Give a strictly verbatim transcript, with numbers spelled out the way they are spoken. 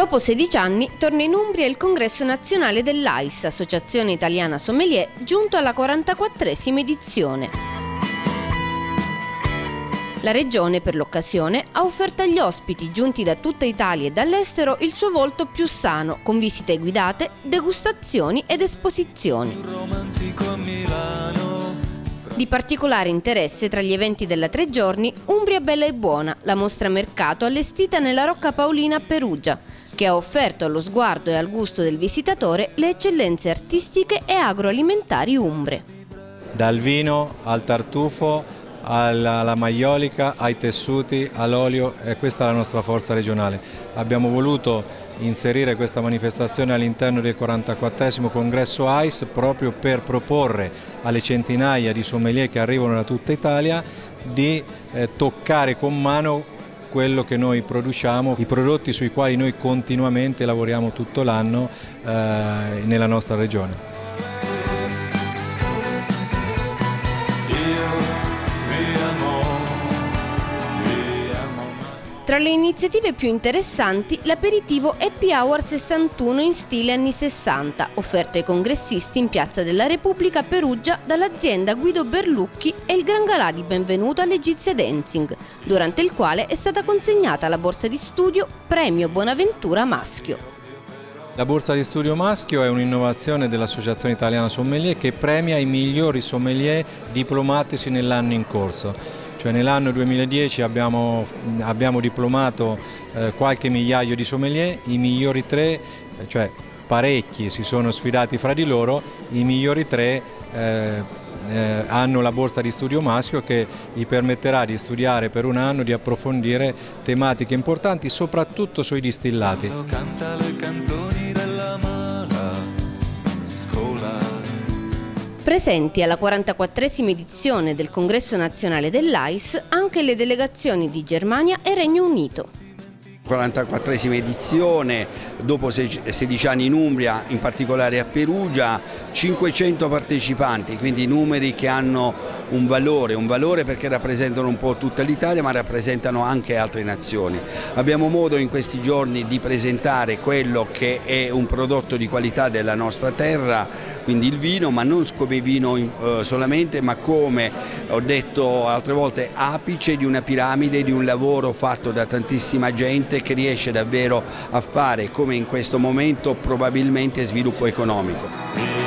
Dopo sedici anni torna in Umbria il congresso nazionale dell'A I S, Associazione Italiana Sommelier, giunto alla quarantaquattresima edizione. La Regione, per l'occasione, ha offerto agli ospiti giunti da tutta Italia e dall'estero il suo volto più sano, con visite guidate, degustazioni ed esposizioni. Di particolare interesse tra gli eventi della tre giorni Umbria Bella e Buona, la mostra mercato allestita nella Rocca Paolina a Perugia, che ha offerto allo sguardo e al gusto del visitatore le eccellenze artistiche e agroalimentari umbre. Dal vino al tartufo, alla, alla maiolica, ai tessuti, all'olio, e questa è la nostra forza regionale. Abbiamo voluto inserire questa manifestazione all'interno del quarantaquattresimo congresso A I S proprio per proporre alle centinaia di sommelier che arrivano da tutta Italia di eh, toccare con mano quello che noi produciamo, i prodotti sui quali noi continuamente lavoriamo tutto l'anno eh, nella nostra regione. Tra le iniziative più interessanti, l'aperitivo Happy Hour sessantuno in stile anni sessanta, offerto ai congressisti in Piazza della Repubblica a Perugia dall'azienda Guido Berlucchi e il gran galà di benvenuto all'Egizia Dancing, durante il quale è stata consegnata la borsa di studio Premio Bonaventura Maschio. La borsa di studio maschio è un'innovazione dell'Associazione Italiana Sommelier che premia i migliori sommelier diplomatici nell'anno in corso. Cioè nell'anno duemiladieci abbiamo, abbiamo diplomato eh, qualche migliaio di sommelier, i migliori tre, cioè parecchi si sono sfidati fra di loro, i migliori tre eh, eh, hanno la borsa di studio maschio che gli permetterà di studiare per un anno, di approfondire tematiche importanti soprattutto sui distillati. Canta le canzoni della mala scuola. Presenti alla quarantaquattresima edizione del Congresso Nazionale dell'A I S anche le delegazioni di Germania e Regno Unito. quarantaquattresima edizione, dopo sedici anni in Umbria, in particolare a Perugia, cinquecento partecipanti, quindi numeri che hanno un valore, un valore perché rappresentano un po' tutta l'Italia ma rappresentano anche altre nazioni. Abbiamo modo in questi giorni di presentare quello che è un prodotto di qualità della nostra terra, quindi il vino, ma non come vino eh, solamente, ma come ho detto altre volte apice di una piramide, di un lavoro fatto da tantissima gente che riesce davvero a fare, come in questo momento, probabilmente sviluppo economico.